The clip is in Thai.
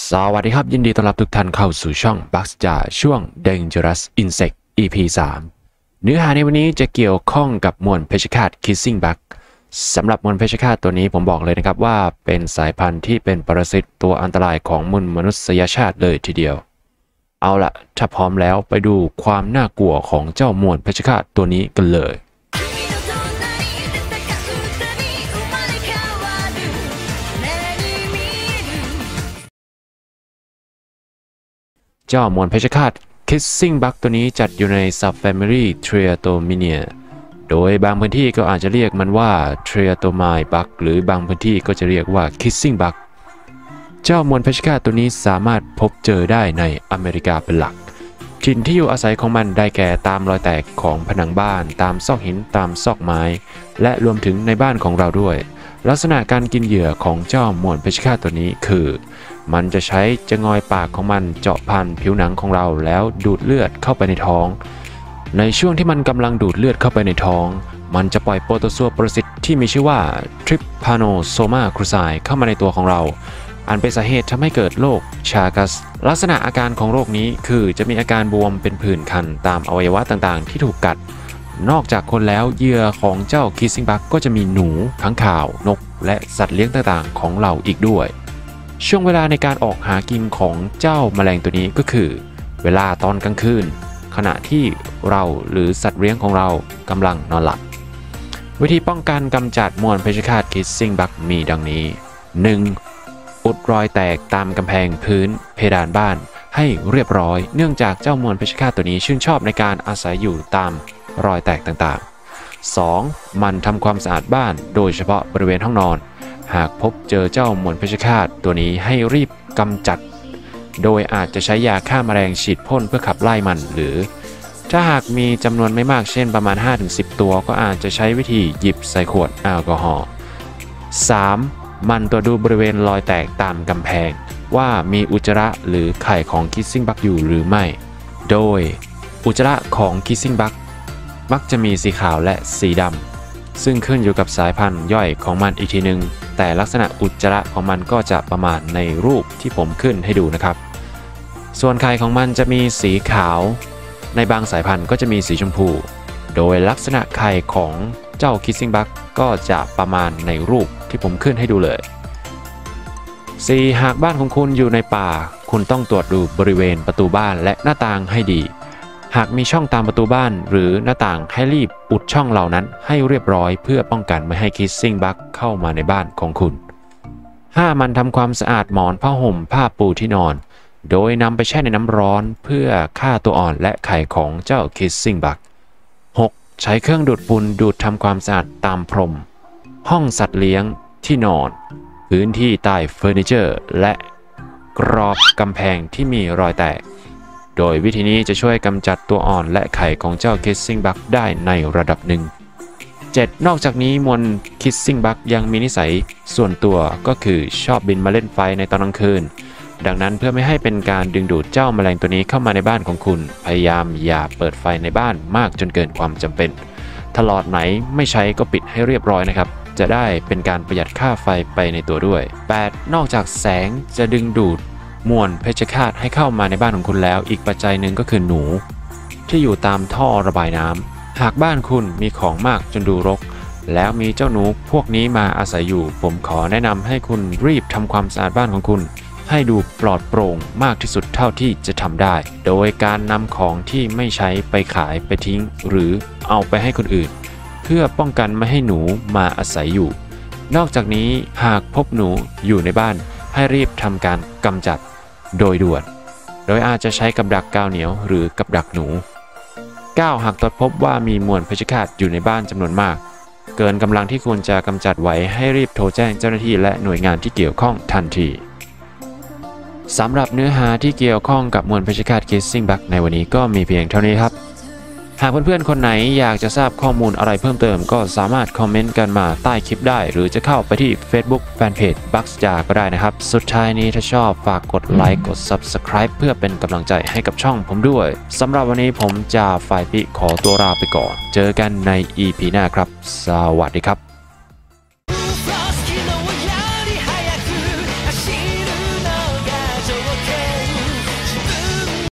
สวัสดีครับยินดีต้อนรับทุกท่านเข้าสู่ช่อง Bugs จากช่วง Dangerous Insect EP 3เนื้อหาในวันนี้จะเกี่ยวข้องกับมวลเพชฌฆาต Kissing Bug สำหรับมวลเพชฌฆาตตัวนี้ผมบอกเลยนะครับว่าเป็นสายพันธุ์ที่เป็นปรสิตตัวอันตรายของมนุษยชาติเลยทีเดียวเอาล่ะถ้าพร้อมแล้วไปดูความน่ากลัวของเจ้ามวลเพชฌฆาตตัวนี้กันเลยเจ้ามวลเพชฌฆาต Kissing Bug ตัวนี้จัดอยู่ใน Subfamily Triatomina โดยบางพื้นที่ก็อาจจะเรียกมันว่า Triatomine Bug หรือบางพื้นที่ก็จะเรียกว่า Kissing Bug เจ้ามวลเพชฌฆาตตัวนี้สามารถพบเจอได้ในอเมริกาเป็นหลักถิ่นที่อยู่อาศัยของมันได้แก่ตามรอยแตกของผนังบ้านตามซอกหินตามซอกไม้และรวมถึงในบ้านของเราด้วยลักษณะการกินเหยื่อของเจ้ามวลเพชฌฆาตตัวนี้คือมันจะใช้จะงอยปากของมันเจาะพันผิวหนังของเราแล้วดูดเลือดเข้าไปในท้องในช่วงที่มันกำลังดูดเลือดเข้าไปในท้องมันจะปล่อยโปรโตซัวปรสิตที่มีชื่อว่า Trypanosoma cruzi เข้ามาในตัวของเราอันเป็นสาเหตุทำให้เกิดโรคชากัสลักษณะอาการของโรคนี้คือจะมีอาการบวมเป็นผื่นคันตามอวัยวะต่างๆที่ถูกกัดนอกจากคนแล้วเหยื่อของเจ้า Kissing Bug ก็จะมีหนูค้างคาวนกและสัตว์เลี้ยงต่างๆของเราอีกด้วยช่วงเวลาในการออกหากินของเจ้าแมลงตัวนี้ก็คือเวลาตอนกลางคืนขณะที่เราหรือสัตว์เลี้ยงของเรากำลังนอนหลับวิธีป้องกันกำจัดมวลเพชฌฆาต Kissing Bug มีดังนี้ 1. อุดรอยแตกตามกำแพงพื้นเพดานบ้านให้เรียบร้อยเนื่องจากเจ้ามวลเพชฌฆาตตัวนี้ชื่นชอบในการอาศัยอยู่ตามรอยแตกต่างๆ 2. มันทำความสะอาดบ้านโดยเฉพาะบริเวณห้องนอนหากพบเจอเจ้ามวลเพชฌฆาตตัวนี้ให้รีบกำจัดโดยอาจจะใช้ยาฆ่าแมลงฉีดพ่นเพื่อขับไล่มันหรือถ้าหากมีจำนวนไม่มากเช่นประมาณ 5-10 ตัวก็อาจจะใช้วิธีหยิบใส่ขวดแอลกอฮอล์ 3. มันตรวจดูบริเวณรอยแตกตามกำแพงว่ามีอุจจาระหรือไข่ของ Kissing Bug อยู่หรือไม่โดยอุจจาระของ Kissing Bug มักจะมีสีขาวและสีดำซึ่งขึ้นอยู่กับสายพันธุ์ย่อยของมันอีกทีหนึ่งแต่ลักษณะอุจจาระของมันก็จะประมาณในรูปที่ผมขึ้นให้ดูนะครับส่วนไข่ของมันจะมีสีขาวในบางสายพันธุ์ก็จะมีสีชมพูโดยลักษณะไข่ของเจ้า Kissing Bug ก็จะประมาณในรูปที่ผมขึ้นให้ดูเลย 4. หากบ้านของคุณอยู่ในป่าคุณต้องตรวจดูบริเวณประตูบ้านและหน้าต่างให้ดีหากมีช่องตามประตูบ้านหรือหน้าต่างให้รีบอุดช่องเหล่านั้นให้เรียบร้อยเพื่อป้องกันไม่ให้ Kissing Bug เข้ามาในบ้านของคุณ 5. มันทำความสะอาดหมอนผ้าห่มผ้าปูที่นอนโดยนำไปแช่ในน้ำร้อนเพื่อฆ่าตัวอ่อนและไข่ของเจ้า Kissing Bug 6. ใช้เครื่องดูดฝุ่นดูดทำความสะอาดตามพรมห้องสัตว์เลี้ยงที่นอนพื้นที่ใต้เฟอร์นิเจอร์และกรอบกำแพงที่มีรอยแตกโดยวิธีนี้จะช่วยกำจัดตัวอ่อนและไข่ของเจ้า Kissing Bug ได้ในระดับหนึ่ง 7. นอกจากนี้มวล Kissing Bug ยังมีนิสัยส่วนตัวก็คือชอบบินมาเล่นไฟในตอนกลางคืนดังนั้นเพื่อไม่ให้เป็นการดึงดูดเจ้าแมลงตัวนี้เข้ามาในบ้านของคุณพยายามอย่าเปิดไฟในบ้านมากจนเกินความจำเป็นถ้าหลอดไหนไม่ใช้ก็ปิดให้เรียบร้อยนะครับจะได้เป็นการประหยัดค่าไฟไปในตัวด้วย 8. นอกจากแสงจะดึงดูดมวลเพชฌฆาตให้เข้ามาในบ้านของคุณแล้วอีกปัจจัยหนึ่งก็คือหนูที่อยู่ตามท่อระบายน้ำหากบ้านคุณมีของมากจนดูรกแล้วมีเจ้าหนูพวกนี้มาอาศัยอยู่ผมขอแนะนำให้คุณรีบทำความสะอาดบ้านของคุณให้ดูปลอดโปร่งมากที่สุดเท่าที่จะทำได้โดยการนำของที่ไม่ใช้ไปขายไปทิ้งหรือเอาไปให้คนอื่นเพื่อป้องกันไม่ให้หนูมาอาศัยอยู่นอกจากนี้หากพบหนูอยู่ในบ้านให้รีบทำการกำจัดโดยด่วนโดยอาจจะใช้กับดักกาวเหนียวหรือกับดักหนู 9. หากตรวจพบว่ามีมวลเพชฌฆาตอยู่ในบ้านจำนวนมากเกินกำลังที่ควรจะกำจัดไว้ให้รีบโทรแจ้งเจ้าหน้าที่และหน่วยงานที่เกี่ยวข้องทันทีสำหรับเนื้อหาที่เกี่ยวข้องกับมวลเพชฌฆาต Kissing Bug ในวันนี้ก็มีเพียงเท่านี้ครับหากเพื่อนๆคนไหนอยากจะทราบข้อมูลอะไรเพิ่มเติมก็สามารถคอมเมนต์กันมาใต้คลิปได้หรือจะเข้าไปที่ Facebook Fanpage Bugs ก็ได้นะครับสุดท้ายนี้ถ้าชอบฝากกดไลค์กด Subscribe เพื่อเป็นกำลังใจให้กับช่องผมด้วยสำหรับวันนี้ผมจะฝ่ายปิขอตัวลาไปก่อนเจอกันใน EP หน้าครับสวัสดีครับ